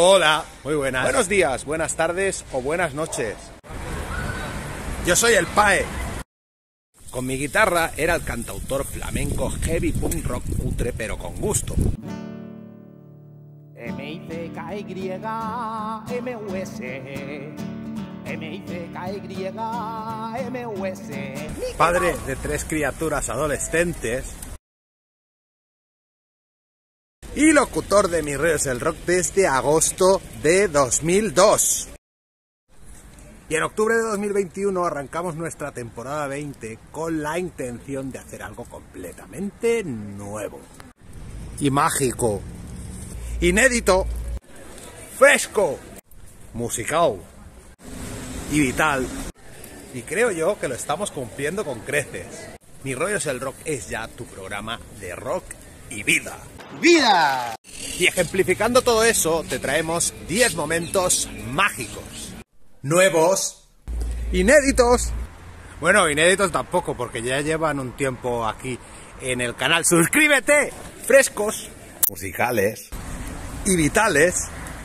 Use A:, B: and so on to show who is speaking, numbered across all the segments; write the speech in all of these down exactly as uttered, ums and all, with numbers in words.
A: Hola, muy buenas. Buenos días, buenas tardes o buenas noches. Yo soy el Pae. Con mi guitarra era el cantautor flamenco heavy punk rock cutre pero con gusto.
B: M I C K Y M U S M I C K Y M U S.
A: Padre de tres criaturas adolescentes y locutor de Mis Rollos el Rock desde agosto de dos mil dos. Y en octubre de dos mil veintiuno arrancamos nuestra temporada veinte con la intención de hacer algo completamente nuevo y mágico, inédito, fresco, musical y vital. Y creo yo que lo estamos cumpliendo con creces. Mis Rollos el Rock es ya tu programa de rock y vida. ¡Vida! Y ejemplificando todo eso, te traemos diez momentos mágicos. Nuevos. Inéditos. Bueno, inéditos tampoco, porque ya llevan un tiempo aquí en el canal. ¡Suscríbete! Frescos, musicales y vitales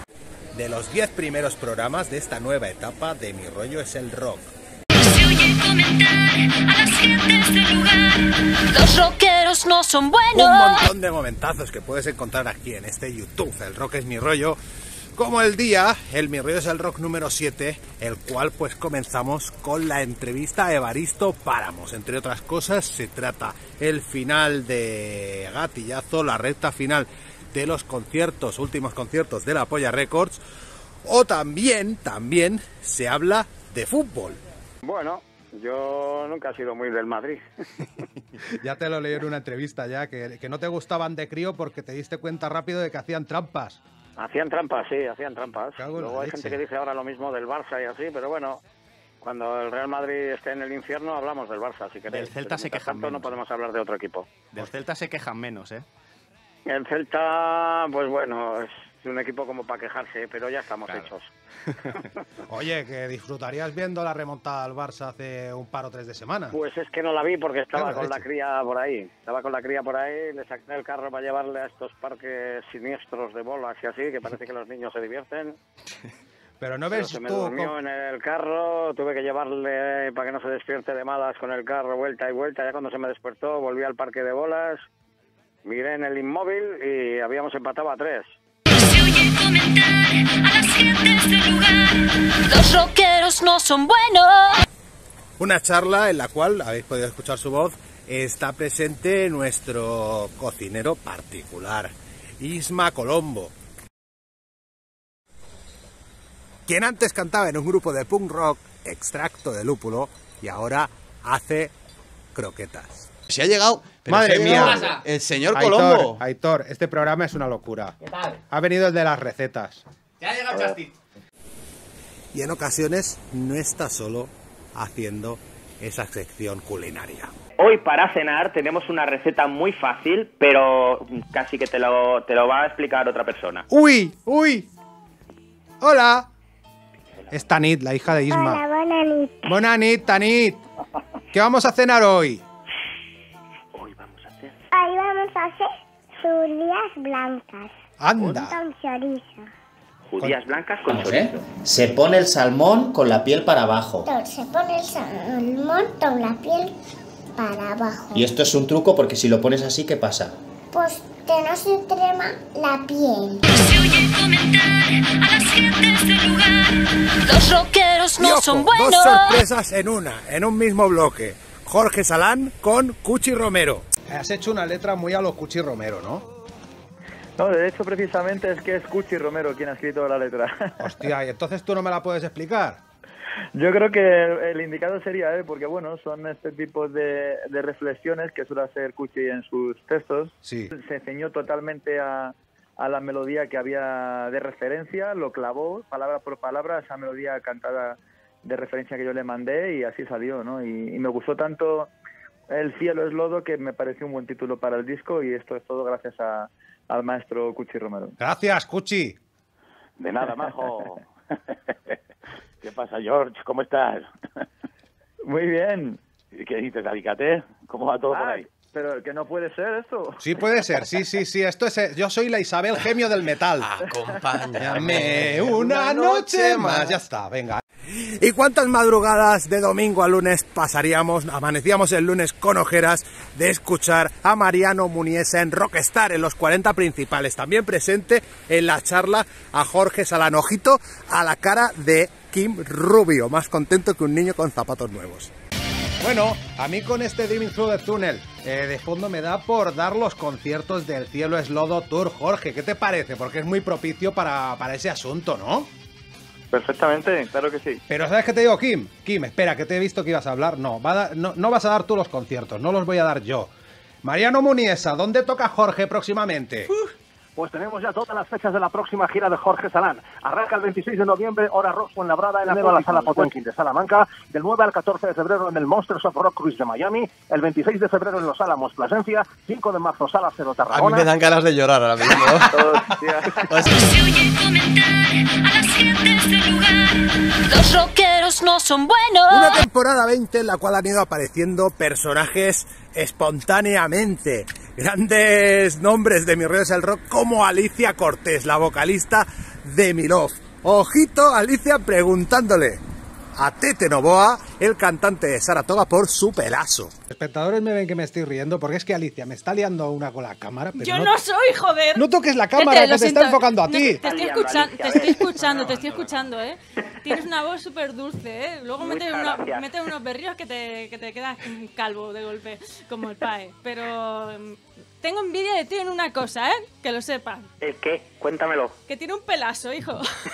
A: de los diez primeros programas de esta nueva etapa de Mi Rollo es el Rock.
C: Se oye comentar a las gentes del lugar: los rockeros no son buenos.
A: Un montón de momentazos que puedes encontrar aquí en este YouTube. El rock es mi rollo. Como el día, el Mi Rollo es el Rock número siete, el cual pues comenzamos con la entrevista a Evaristo Páramos. Entre otras cosas, se trata el final de Gatillazo, la recta final de los conciertos, últimos conciertos de la Polla Records, o también, también se habla de fútbol.
D: Bueno, yo nunca he sido muy del Madrid.
A: Ya te lo leí en una entrevista ya, que, que no te gustaban de crío porque te diste cuenta rápido de que hacían trampas.
D: Hacían trampas, sí, hacían trampas.
A: Luego
D: hay
A: leche.
D: gente que dice ahora lo mismo del Barça y así, pero bueno, cuando el Real Madrid esté en el infierno hablamos del Barça, si queréis.
E: Del Celta se quejan
D: tanto,
E: menos.
D: No podemos hablar de otro equipo.
E: Del Celta se quejan menos, ¿eh?
D: El Celta, pues bueno, es un equipo como para quejarse, pero ya estamos
A: Claro.
D: hechos.
A: Oye, que disfrutarías viendo la remontada al Barça hace un par o tres de semana.
D: Pues es que no la vi porque estaba
A: Claro,
D: con la
A: leche.
D: cría por ahí. Estaba con la cría por ahí, le saqué el carro para llevarle a estos parques siniestros de bolas y así, que parece que los niños se divierten.
A: Pero no
D: Pero
A: ves
D: se me
A: tú...
D: durmió
A: cómo-
D: en el carro, tuve que llevarle para que no se despierte de malas con el carro, vuelta y vuelta. Ya cuando se me despertó, volví al parque de bolas, miré en el inmóvil y habíamos empatado a tres.
C: Se oye comentar a las gentes del lugar: los rockeros no son buenos.
A: Una charla en la cual, habéis podido escuchar su voz, está presente nuestro cocinero particular, Isma Colombo, quien antes cantaba en un grupo de punk rock, Extracto de Lúpulo, y ahora hace croquetas.
F: Se ha llegado. pero
A: Madre
F: se ha llegado
A: mía.
F: El señor
A: Aitor,
F: Colombo.
A: Aitor, este programa es una locura.
G: ¿Qué tal?
A: Ha venido el de las recetas.
G: Ya ha llegado Justin.
A: Y en ocasiones no está solo haciendo esa sección culinaria.
H: Hoy para cenar tenemos una receta muy fácil, pero casi que te lo, te lo va a explicar otra persona.
A: ¡Uy! ¡Uy! ¡Hola! Es Tanit, la hija de Isma.
I: Hola, buena nit.
A: Buena nit, Tanit. ¿Qué vamos a cenar hoy?
H: Hoy vamos a hacer...
I: Hoy vamos a hacer judías blancas
A: Anda.
I: con chorizo.
H: Judías blancas con
G: Vamos,
H: chorizo.
G: ¿eh? Se pone el salmón con la piel para abajo.
I: Entonces se pone el salmón con la piel para abajo.
G: Y esto es un truco porque si lo pones así, ¿qué pasa?
I: Pues que no se trema la piel.
C: Se oye comentar a las gentes del lugar: los rockeros
A: Y
C: no
A: ojo,
C: son
A: dos
C: buenos.
A: sorpresas en una, en un mismo bloque. Jorge Salán con Cuchi Romero. Has hecho una letra muy a lo Cuchi Romero, ¿no?
J: No, de hecho, precisamente es que es Cuchi Romero quien ha escrito la letra.
A: Hostia, ¿y entonces tú no me la puedes explicar?
J: Yo creo que el, el indicado sería él, porque bueno, son este tipo de, de reflexiones que suele hacer Cuchi en sus textos.
A: Sí.
J: Se ceñó totalmente a, a la melodía que había de referencia, lo clavó palabra por palabra, esa melodía cantada de referencia que yo le mandé, y así salió, ¿no? Y, y me gustó tanto El cielo es lodo que me pareció un buen título para el disco, y esto es todo gracias a, al maestro Cuchi Romero.
A: Gracias, Cuchi.
D: De nada, majo. ¿Qué pasa, George? ¿Cómo estás?
J: Muy bien.
D: ¿Qué dices, Alicate? ¿Cómo va todo por
J: Ah,
D: ahí?
J: Pero que no puede ser esto.
A: Sí puede ser, sí, sí, sí. Esto es. Yo soy la Isabel Gemio del metal.
F: Acompáñame
A: una noche más. Ya está, venga. ¿Y cuántas madrugadas de domingo a lunes pasaríamos, amanecíamos el lunes con ojeras de escuchar a Mariano Muniesa en Rockstar, en los cuarenta principales? También presente en la charla a Jorge Salán. Ojito a la cara de Kim Rubio, más contento que un niño con zapatos nuevos. Bueno, a mí con este Dreaming Through the Tunnel eh, de fondo me da por dar los conciertos del Cielo es Lodo Tour. Jorge, ¿qué te parece? Porque es muy propicio para, para ese asunto, ¿no?
J: Perfectamente, claro que sí.
A: Pero ¿sabes qué te digo, Kim? Kim, espera, que te he visto que ibas a hablar. No, va a da, no, no vas a dar tú los conciertos, no los voy a dar yo. Mariano Muniesa, ¿dónde toca Jorge próximamente?
K: Uf. Pues tenemos ya todas las fechas de la próxima gira de Jorge Salán. Arranca el veintiséis de noviembre, hora Rock Fuenlabrada, en la Sala Potemkin de Salamanca. Del nueve al catorce de febrero en el Monsters of Rock Cruise de Miami. El veintiséis de febrero en Los Álamos, Plasencia. cinco de marzo, Sala Cero, Tarragona.
F: A mí me dan ganas de llorar ahora mismo.
C: Se oye comentar a las gentes del lugar. Los rockeros no son buenos.
A: Una temporada veinte en la cual han ido apareciendo personajes espontáneamente. Grandes nombres de Mi Rollo es el Rock, como Alicia Cortés, la vocalista de Mi Love. Ojito, Alicia preguntándole a Tete Novoa, el cantante de Saratoga, por su pelazo. Los espectadores me ven que me estoy riendo porque es que Alicia me está liando una con la cámara. Pero
L: Yo
A: no,
L: no soy, joder.
A: No toques la cámara,
L: Tete,
A: que te
L: siento.
A: está enfocando a
L: No,
A: ti.
L: te estoy escuchando, te estoy escuchando, te estoy escuchando, ¿eh? Tienes una voz súper dulce, ¿eh? Luego metes unos, mete unos berríos que te, que te quedas calvo de golpe, como el Pae. Pero tengo envidia de ti en una cosa, ¿eh? Que lo sepas.
H: ¿El qué? Cuéntamelo.
L: Que tiene un pelazo, hijo.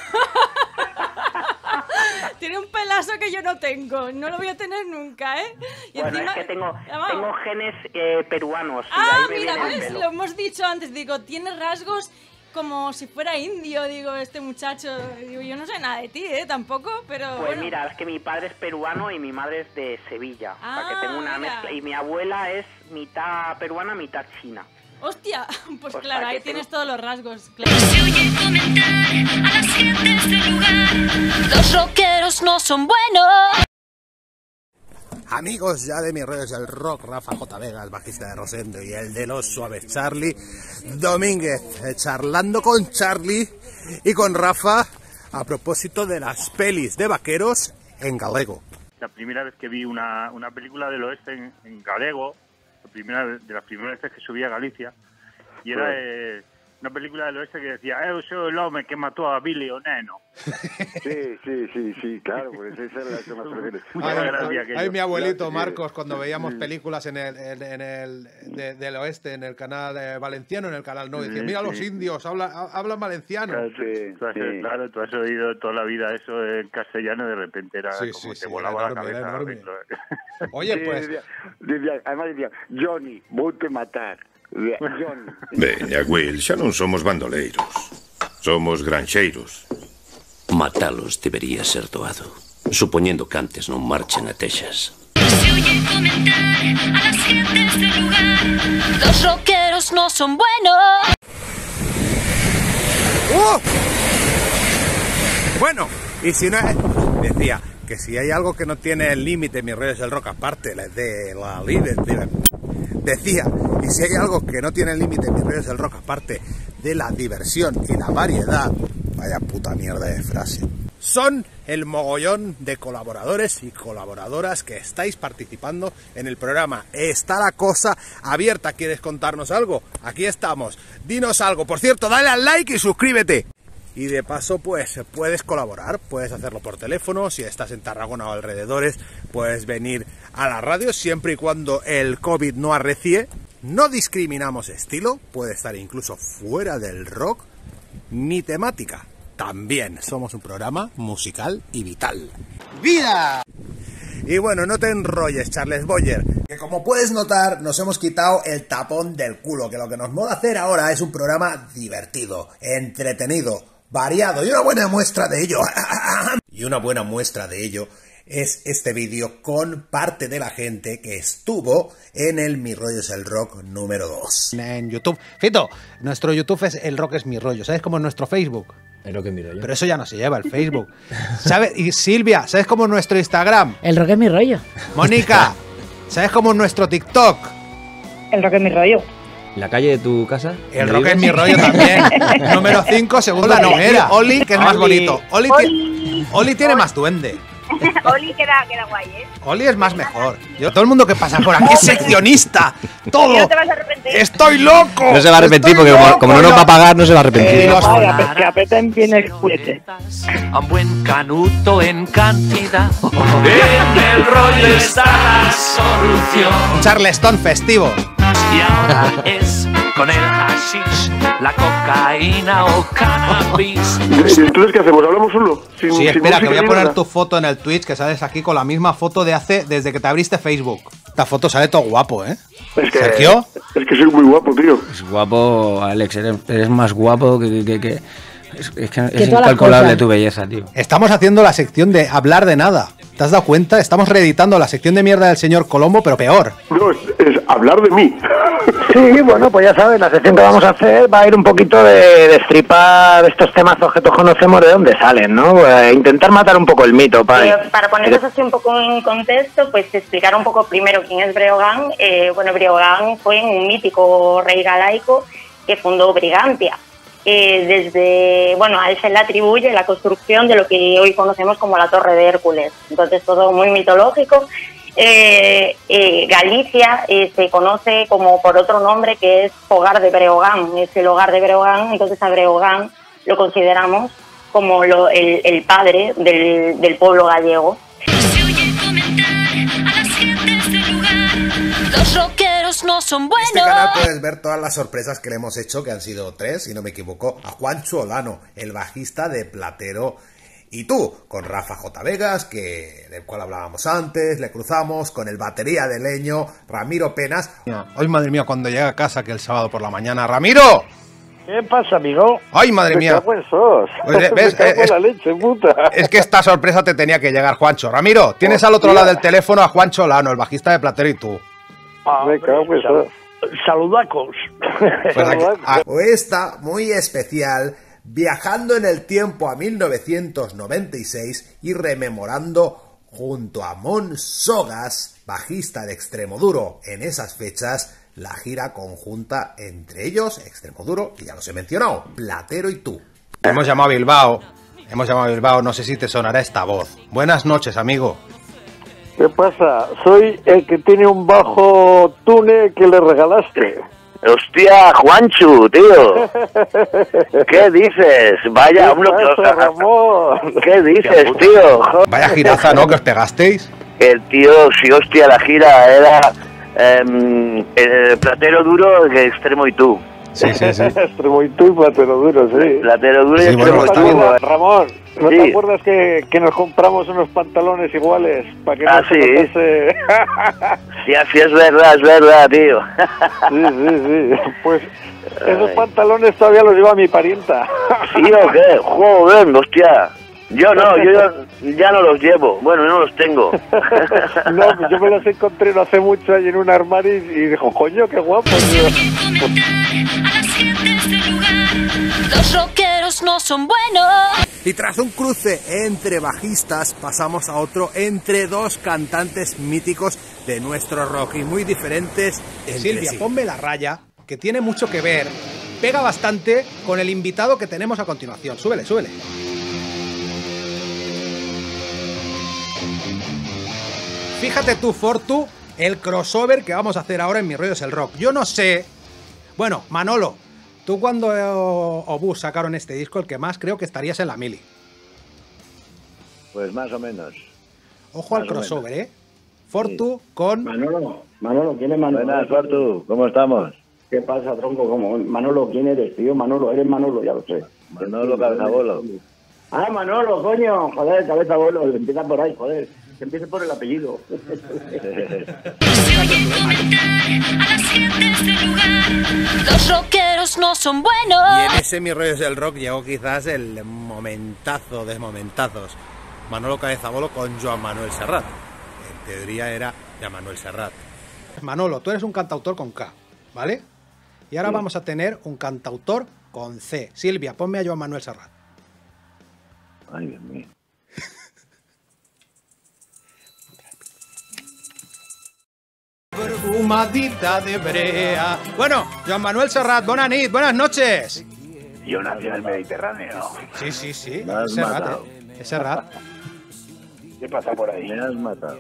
L: Tiene un pelazo que yo no tengo. No lo voy a tener nunca, ¿eh?
H: Y bueno, encima, es que tengo,
L: vamos,
H: tengo genes eh, peruanos.
L: Ah, mira, ¿ves? Lo hemos dicho antes. Digo, tiene rasgos como si fuera indio, digo, este muchacho. Digo, yo no sé nada de ti, ¿eh? Tampoco, pero
H: Pues
L: bueno.
H: mira, es que mi padre es peruano y mi madre es de Sevilla.
L: Ah,
H: o sea, que tengo una
L: mira.
H: mezcla. Y mi abuela es mitad peruana, mitad china.
L: Hostia, pues,
H: Pues
L: claro, ahí
H: tengo...
L: tienes todos los rasgos. Claro.
C: Se oye comentar a las gentes del lugar. Los rockeros no son buenos.
A: Amigos ya de Mi Rollo es el Rock, Rafa J. Vegas, bajista de Rosendo, y el de Los Suaves, Charlie Domínguez, eh, charlando con Charlie y con Rafa a propósito de las pelis de vaqueros en galego.
M: La primera vez que vi una, una película del oeste en, en galego, la primera de las primeras veces que subí a Galicia, y era eh, una película del oeste que decía "Eu soy el hombre que mató a Billy O'Neno".
N: Sí, sí, sí, sí, claro, pues esa era la que más prefiero.
M: Muchas
A: Ay,
M: gracias.
A: ay, mi abuelito
N: Claro, sí.
A: Marcos, cuando veíamos películas en el, en, en el de, del oeste, en el canal eh, valenciano, en el canal no, decía,
M: Sí,
A: mira
M: sí.
A: los indios, hablan, hablan valenciano.
M: Claro, tú, tú has,
N: sí.
M: claro, tú has oído toda la vida eso en castellano, de repente era
A: Sí,
M: como
A: sí,
M: te
A: sí,
M: volaba
A: era
M: la
A: enorme, era
M: cabeza.
A: enorme. Oye,
N: Sí,
A: pues...
N: decía, decía, además decía, Johnny, voy a matar. Decía, Johnny.
O: Veña, Will, xa non somos bandoleiros. Somos granxeiros.
P: Matalos debería ser doado, supoñendo que antes non marchen a Texas.
C: Se oye comentar a las gentes del lugar. Los rockeros no son buenos.
A: ¡Uh! Bueno, y si no es... Decía que si hay algo que no tiene el límite, Mi Rollo es el Rock, aparte de la líder... Decía, y si hay algo que no tiene el límite, Mi Rollo es el Rock, aparte de la diversión y la variedad... Vaya puta mierda de frase. Son el mogollón de colaboradores y colaboradoras que estáis participando en el programa. Está la cosa abierta. ¿Quieres contarnos algo? Aquí estamos. Dinos algo. Por cierto, dale al like y suscríbete. Y de paso, pues, puedes colaborar. Puedes hacerlo por teléfono. Si estás en Tarragona o alrededores, puedes venir a la radio siempre y cuando el COVID no arrecie. No discriminamos estilo. Puede estar incluso fuera del rock. Ni temática. También somos un programa musical y vital. ¡Vida! Y bueno, no te enrolles, Charles Boyer, que como puedes notar, nos hemos quitado el tapón del culo, que lo que nos mola hacer ahora es un programa divertido, entretenido, variado, y una buena muestra de ello, y una buena muestra de ello es este vídeo con parte de la gente que estuvo en el Mi Rollo es el Rock número dos. En YouTube. Fito, nuestro YouTube es El Rock es mi rollo. ¿Sabes cómo es nuestro Facebook?
F: El Rock es mi rollo.
A: Pero eso ya no se lleva, el Facebook. ¿Sabes? Y Silvia, ¿sabes cómo es nuestro Instagram?
Q: El Rock es mi rollo.
A: Mónica, ¿sabes cómo es nuestro TikTok?
Q: El rock es mi rollo.
F: ¿La calle de tu casa?
A: El rock es mi rollo también. Número cinco, segunda primera. Oli, que es más bonito. Oli, Oli. Oli tiene más duende.
Q: Oli queda, queda guay, ¿eh?
A: Oli es más mejor. Yo, todo el mundo que pasa por aquí es seccionista. Todo.
Q: No te vas a arrepentir.
A: ¡Estoy loco!
F: No se va a arrepentir porque como, como no nos va a pagar, no se va a arrepentir.
Q: Eh, vaya, que apreten bien el culete.
R: A un buen canuto en cantidad. En el rollo está la solución.
A: Un Charleston festivo.
R: Y ahora es con el hashish, la cocaína o cannabis.
S: ¿Y entonces qué hacemos? ¿Hablamos solo? Sin,
A: Sí,
S: sin
A: espera, que voy a
S: música ni
A: poner
S: nada.
A: tu foto en el Twitch, que sales aquí con la misma foto de hace desde que te abriste Facebook. Esta foto sale todo guapo, ¿eh?
S: Es que,
A: ¿Sergio?
S: Es que soy muy guapo, tío.
F: Es guapo, Alex, eres, eres más guapo que... que, que es, es, que es
A: todas las
F: incalculable
A: cosas.
F: tu belleza, tío.
A: Estamos haciendo la sección de hablar de nada. ¿Te has dado cuenta? Estamos reeditando la sección de mierda del señor Colombo, pero peor.
S: No, es, es hablar de mí.
K: Sí, bueno, pues ya sabes, la sección que vamos a hacer va a ir un poquito de destripar estos temazos que todos conocemos de dónde salen, ¿no? Eh, intentar matar un poco el mito, Pai.
Q: Eh, para ponernos así un poco en contexto, pues explicar un poco primero quién es Breogán. Eh, bueno, Breogán fue un mítico rey galaico que fundó Brigantia. Eh, desde, bueno, a él se le atribuye la construcción de lo que hoy conocemos como la Torre de Hércules. Entonces, todo muy mitológico. Eh, eh, Galicia eh, se conoce como por otro nombre que es Hogar de Breogán, es el hogar de Breogán, entonces a Breogán lo consideramos como lo, el, el padre del, del pueblo gallego.
C: Los rockeros no son buenos.
A: En este canal puedes ver todas las sorpresas que le hemos hecho, que han sido tres, si no me equivoco, a Juancho Olano, el bajista de Platero y tú, con Rafa J. Vegas, que del cual hablábamos antes, le cruzamos con el batería de Leño, Ramiro Penas. Ay, madre mía, cuando llega a casa que el sábado por la mañana, ¡Ramiro!
K: ¿Qué pasa, amigo?
A: ¡Ay, madre mía!
K: Me cago en sos.
A: Pues, ¿ves?
K: Me cago en
A: Es-
K: la leche, puta.
A: Es que esta sorpresa te tenía que llegar, Juancho. Ramiro, tienes al otro lado del teléfono a Juancho Olano, el bajista de Platero y tú.
K: Me cago en sos. Saludacos.
A: Pues aquí- a- esta muy especial, viajando en el tiempo a mil novecientos noventa y seis y rememorando junto a Mon Sogas, bajista de Extremoduro, en esas fechas, la gira conjunta entre ellos, Extremoduro, y ya los he mencionado, Platero y tú. Hemos llamado a Bilbao, hemos llamado a Bilbao, no sé si te sonará esta voz. Buenas noches, amigo.
K: ¿Qué pasa? Soy el que tiene un bajo túnel que le regalaste.
T: Hostia, Juanchu, tío. ¿Qué dices? Vaya,
K: ¿Qué
T: uno que
K: pasa,
T: os...
K: Ramón?
T: ¿Qué dices, tío? Joder.
A: Vaya giraza, ¿no? Que os pegasteis.
T: El tío, sí, hostia, la gira era em, el Platero Duro, el Extremo y tú.
A: Sí, sí, sí.
K: Extremo y tú y Platero Duro, sí.
T: Platero Duro y
A: Sí,
T: Extremo
A: bueno,
T: y
A: está
T: tú.
A: bien.
K: Ramón, ¿no
T: Sí.
K: te acuerdas que, que nos compramos unos pantalones iguales para que
T: Ah,
K: no se
T: sí.
K: notase?
T: Sí, así es verdad, es verdad, tío.
K: Sí, sí, sí. Pues esos pantalones todavía los lleva mi parienta.
T: ¿Sí o qué? Joder, hostia. Yo no, yo ya, ya no los llevo. Bueno, no los tengo.
K: No, pues yo me los encontré no hace mucho ahí en un armario y, y dijo, coño, qué guapo.
C: Los rockeros no son buenos.
A: Y tras un cruce entre bajistas, pasamos a otro entre dos cantantes míticos de nuestro rock y muy diferentes entre
U: Silvia,
A: sí.
U: ponme la raya, que tiene mucho que ver, pega bastante con el invitado que tenemos a continuación. Súbele, súbele. Fíjate tú, Fortu, el crossover que vamos a hacer ahora en Mi Rollo es el Rock. Yo no sé... Bueno, Manolo, tú cuando eh, Obús sacaron este disco, el que más creo que estarías en la mili.
V: Pues más o menos.
U: Ojo al
V: Más o
U: crossover, ¿eh? Fortu con...
V: Manolo, Manolo, ¿quién es Manolo? Buenas, Fortu, ¿cómo estamos?
N: ¿Qué pasa, tronco? ¿Cómo? Manolo, ¿quién eres, tío? Manolo, eres Manolo, ya lo sé.
V: Manolo Cabezabolo.
N: Ah, Manolo, coño. Joder, Cabezabolo, empieza por ahí, joder. Que empiece por el apellido.
C: Los rockeros no son
A: Y
C: buenos.
A: en ese Mi Rollo es el Rock llegó quizás el momentazo de momentazos. Manolo Cabezabolo con Joan Manuel Serrat. En teoría era Joan Manuel Serrat.
U: Manolo, tú eres un cantautor con K, ¿vale? Y ahora
N: Sí.
U: vamos a tener un cantautor con C. Silvia, ponme a Joan Manuel Serrat.
V: Ay, Dios mío.
U: fumadita de brea. Bueno, Joan Manuel Serrat, buenas nit, buenas noches.
V: Yo nací en el Mediterráneo.
U: Sí, sí, sí.
V: Me has
U: Es Serrat,
V: matado.
U: eh. Es Serrat.
V: ¿Qué pasa por ahí? Me has matado.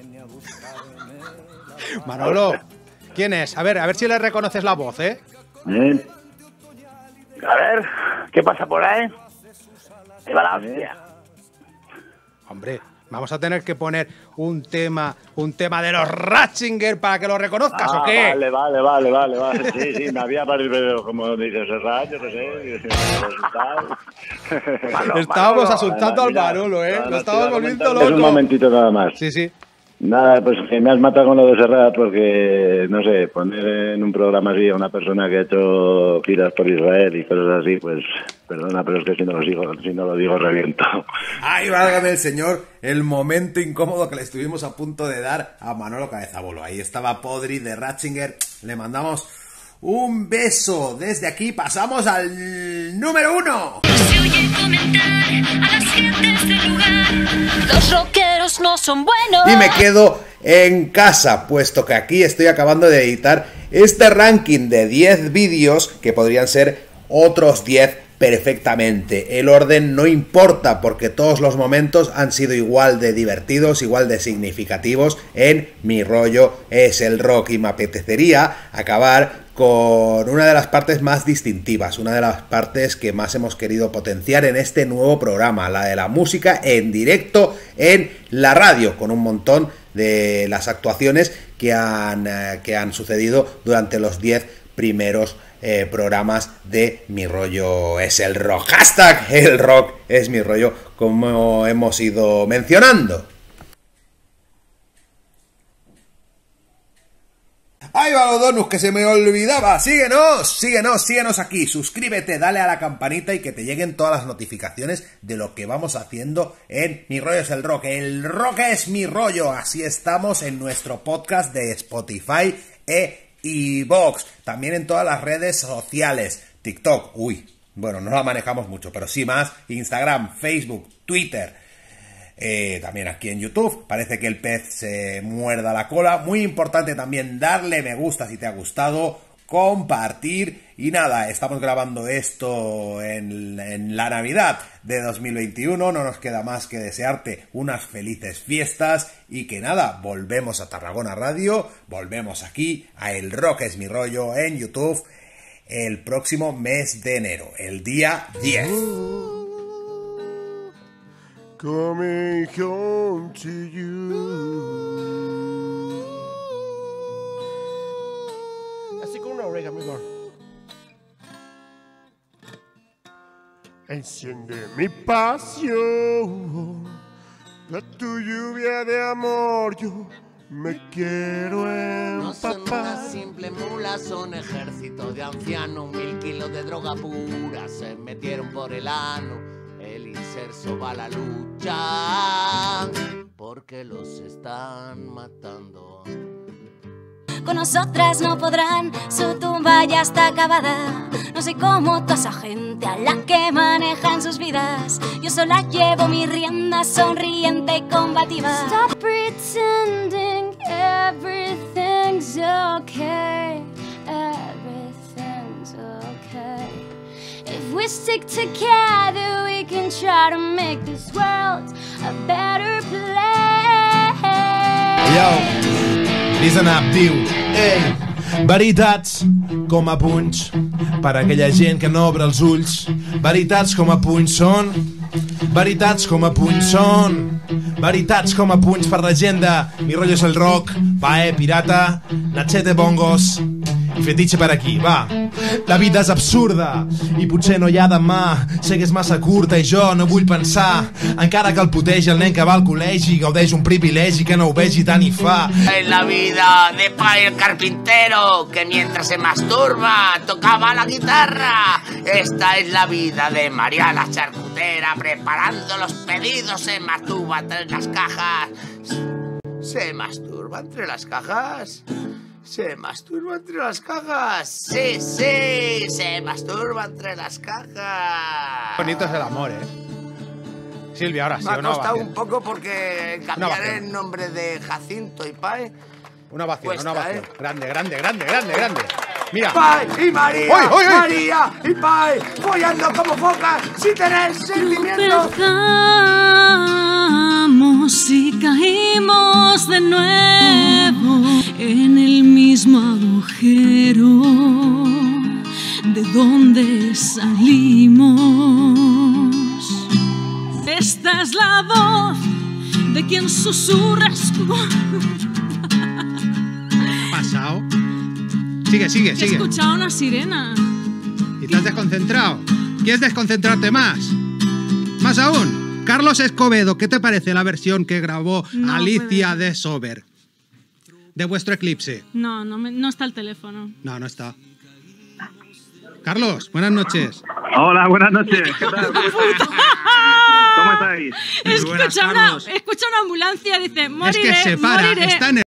U: Manolo, ¿quién es? A ver, a ver si le reconoces la voz, ¿eh?
V: ¿Eh?
N: A ver, ¿qué pasa por ahí? ¡Qué va la hostia!
U: Hombre, vamos a tener que poner un tema, un tema de los Ratzinger para que lo reconozcas,
V: Ah,
U: ¿o qué?
V: Vale, vale, vale, vale, vale. Sí, sí, me había parecido, como dices, Serrat, yo qué sé. Tal.
U: Estábamos asustando al
V: Mira,
U: Manolo, ¿eh?
V: no,
U: Lo
V: no,
U: estábamos
V: te iba a
U: volviendo
V: comentar- Es un
U: loco.
V: momentito nada más.
U: Sí, sí.
V: Nada, pues que me has matado con lo de Serrat porque, no sé, poner en un programa así a una persona que ha hecho giras por Israel y cosas así, pues, perdona, pero es que si no lo digo, si no lo digo reviento.
A: Ay, válgame el señor, el momento incómodo que le estuvimos a punto de dar a Manolo Cabezabolo. Ahí estaba Podri de Ratzinger. Le mandamos un beso. Desde aquí pasamos al número uno.
C: Se oye comentar a las gentes del lugar. Los rockeros no son buenos.
A: Y me quedo en casa, puesto que aquí estoy acabando de editar este ranking de diez vídeos que podrían ser otros diez perfectamente. El orden no importa porque todos los momentos han sido igual de divertidos, igual de significativos en Mi Rollo es el Rock, y me apetecería acabar con una de las partes más distintivas, una de las partes que más hemos querido potenciar en este nuevo programa, la de la música en directo en la radio, con un montón de las actuaciones que han, eh, que han sucedido durante los diez primeros eh, programas de Mi Rollo es el Rock. Hashtag el rock es mi rollo, como hemos ido mencionando. ¡Ay, Valodonus, que se me olvidaba! ¡Síguenos! ¡Síguenos! ¡Síguenos aquí! Suscríbete, dale a la campanita y que te lleguen todas las notificaciones de lo que vamos haciendo en Mi Rollo es el Rock. El rock es mi rollo. Así estamos en nuestro podcast de Spotify e iVoox. También en todas las redes sociales. TikTok, uy, bueno, no la manejamos mucho, pero sí más. Instagram, Facebook, Twitter. Eh, también aquí en YouTube. Parece que el pez se muerda la cola. Muy importante también darle me gusta si te ha gustado, compartir. Y nada, estamos grabando esto en, en la Navidad de dos mil veintiuno. No nos queda más que desearte unas felices fiestas y que nada, volvemos a Tarragona Radio, volvemos aquí a El Rock es mi rollo en YouTube el próximo mes de enero, el día diez.
B: Coming home to you. Así con una oreja, amigo. Enciende mi pasión, la tu lluvia de amor, yo me quiero
E: No son una
B: empapar.
E: simple mula, son ejército de ancianos, mil kilos de droga pura se metieron por el ano. El inserso va a la lucha porque los están matando.
C: Con nosotras no podrán, su tumba ya está acabada. No sé cómo toda esa gente a la que manejan sus vidas. Yo sola llevo mi rienda sonriente y combativa. Stop pretending everything's okay. Everything's okay. If we stick together, we can try to make this world a better place.
B: Yo, listen up, diu. Ei, veritats com a punys per a aquella gent que no obre els ulls. Veritats com a punys són. Veritats com a punys són. Veritats com a punys per la gent de Mi Rollo es el Rock, Pae, Pirata, Nachete Bongos i Fetitxe per aquí, va. La vida és absurda i potser no hi ha demà. Sé que és massa curta i jo no vull pensar. Encara que el putegi el nen que va al col·legi, gaudeix un privilegi que no ho vegi tant i fa.
E: Es la vida de Pai el carpintero, que mientras se masturba tocaba la guitarra. Esta es la vida de María la charcutera, preparando los pedidos, se masturba entre las cajas. ¿Se masturba entre las cajas? ¿Se masturba entre las cajas? Sí, sí, se masturba entre las cajas.
U: Bonito es el amor, ¿eh? Silvia, ahora sí,
E: Me ha
U: una
E: costado
U: ovación.
E: un poco porque
U: Una
E: cambiar
U: ovación.
E: el nombre de Jacinto y Pae,
U: Una ovación,
E: Cuesta,
U: una ovación.
E: ¿eh?
U: Grande, grande, grande, grande, grande. Mira.
E: Pai y María,
U: ¡Oy, oy, oy!
E: María y Pai, follando como focas, sin tener sentimientos.
C: Tropezamos y caímos de nuevo en el mismo agujero de donde salimos. Esta es la voz de quien susurra.
U: ¿Qué ha pasado? Sigue, sigue,
C: He
U: sigue.
C: escuchado una sirena.
U: ¿Y te has desconcentrado? ¿Quieres desconcentrarte más? Más aún, Carlos Escobedo, ¿qué te parece la versión que grabó
L: No,
U: Alicia de Sober? De vuestro Eclipse.
L: No, no, me- no está el teléfono.
U: No, no está. Carlos, buenas noches.
G: Hola, buenas noches. ¿Qué tal? ¿Cómo estáis?
L: Escucha una, escucha una ambulancia, dice, moriré,
U: Es que se para,
L: moriré.
U: está en el